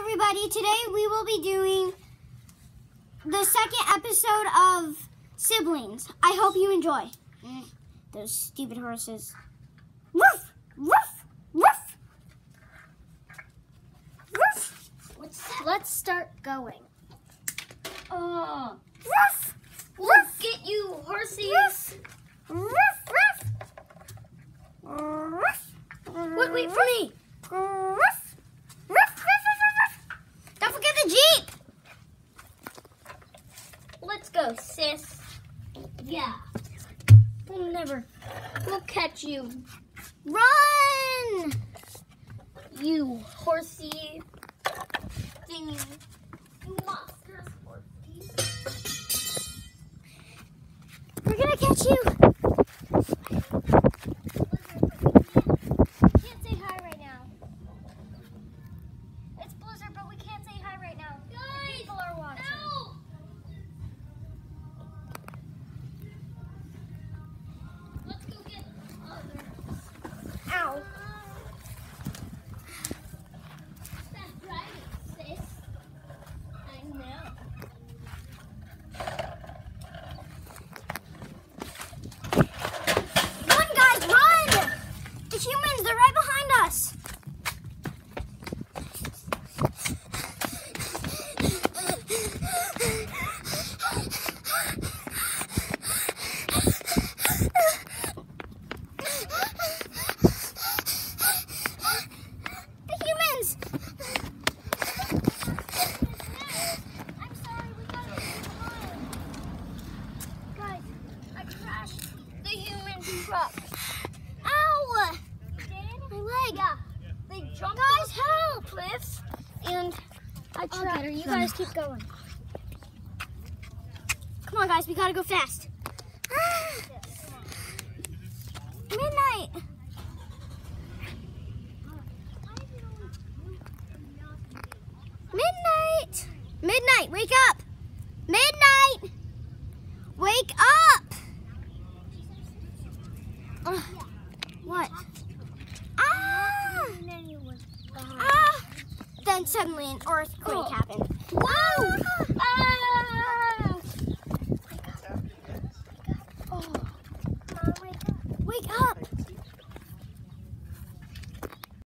everybody. Today we will be doing the second episode of Siblings. I hope you enjoy. Those stupid horses. Woof! Woof! Woof! Woof! Let's start going. Oh, Woof! let's get you, horses. Woof! Woof! Woof! Wait for me. Woof! Woof! Don't forget the Jeep! Let's go, sis. Yeah. We'll catch you. Run! You horsey thingy. You monstrous horsey. We're gonna catch you! Can't say hi right now. It's Blizzard, but we can't say hi right now. Guys, people are watching. No! Let's go get others. Ow! Stop driving, sis. I know. Run, guys, run! The humans, they're right behind us! The humans! I'm sorry, we gotta leave behind. Guys, I crashed the human truck. Ow! You did? My leg! Yeah. They jumped Guys, off help! the cliffs, and I I'll tried. get her. You guys keep going. Come on, guys, we gotta go fast. Midnight! Midnight! Midnight, wake up! Midnight! Wake up! What? Ah! Ah! Then suddenly an earthquake happened.